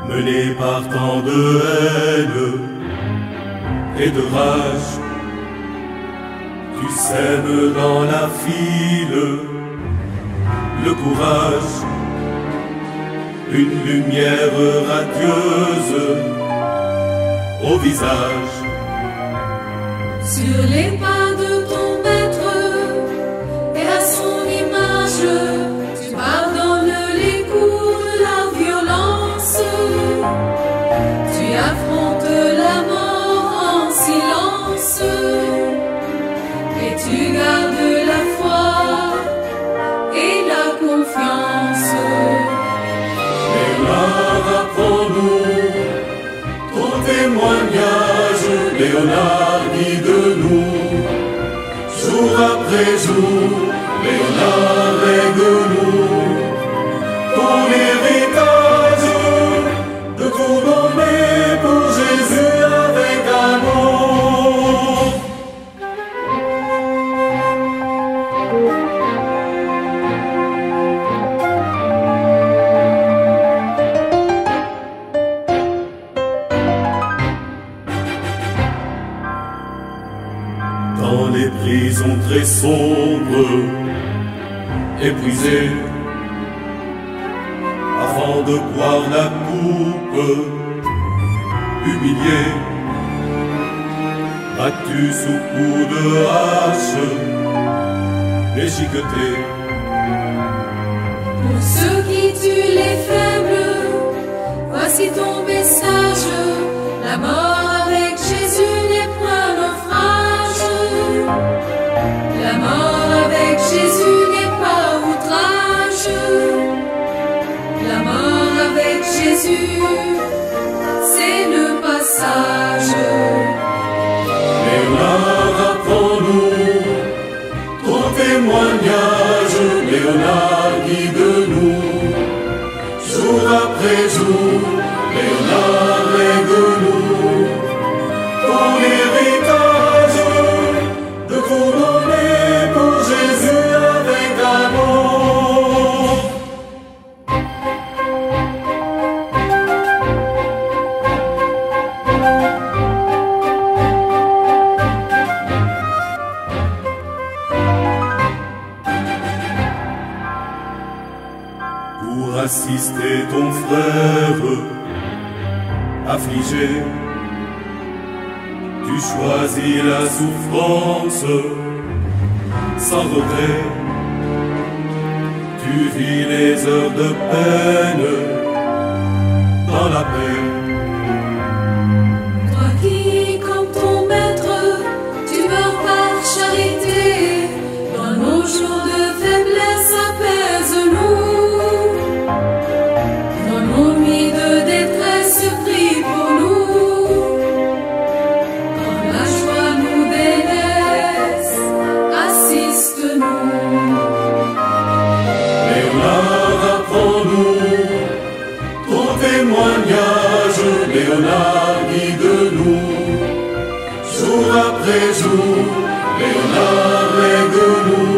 mené par tant de haine et de rage. Tu sèmes dans la file le courage, une lumière radieuse au visage. Sur les pas de ton maître et à son image, tu pardonnes les coups de la violence. Tu affrontes la mort en silence et tu gardes la foi et la confiance. Léonard, apprends-nous ton témoignage. Léonard, guide-nous jour après jour. Léonard, lègue-nous ton héritage, de tout donner pour Jésus avec amour. Dans les prisons très sombres, épuisé, avant de boire la coupe, humilié, battu sous coups de hache, déchiqueté. Pour ceux qui tuent les faibles, voici ton message. La mort avec Jésus n'est point naufrage. La mort avec Jésus n'est pas outrage. La mort avec Jésus, c'est le passage. Léonard, apprends-nous ton témoignage. Léonard, guide-nous jour après jour. Léonard, lègue-nous ton héritage, de tout donner pour Jésus avec amour. Pour assister ton frère affligé, tu choisis la souffrance sans regret. Tu vis les heures de peine dans la paix. Toi qui, comme ton maître, tu meurs par charité, dans nos jours de faiblesse, apaise-nous. Dans nos nuits de détresse, prie pour nous. Quand la joie nous délaisse, assiste-nous. Léonard, apprends-nous ton témoignage. Léonard, guide-nous jour après jour. Léonard, lègue-nous